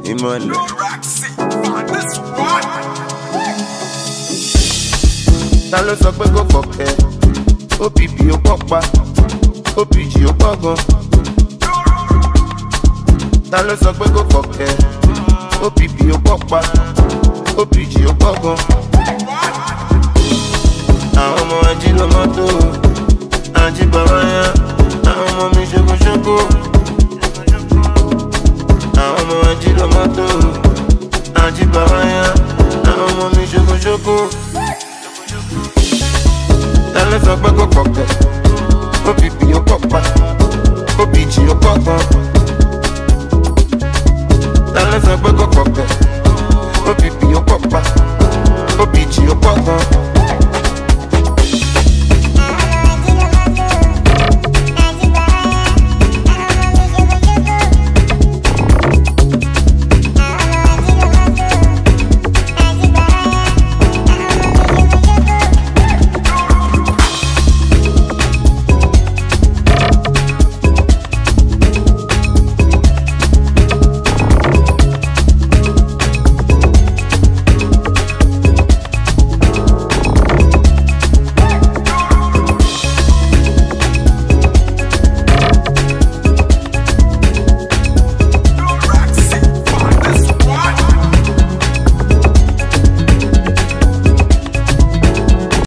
ìmọ̀lẹ̀. Ta ló sọ pé kò fọ̀kẹ́? OPP ó pọ̀ pa, OPG ó pọ̀ gan. Ta ló sọ pé kò fọ̀kẹ́? OPP ó pọ̀ pa, OPG ó pọ̀ gan. Àwọn ọmọ ají lọ mọ́tò, ají bàbá yá, àwọn ọmọ mi ṣokoṣoko.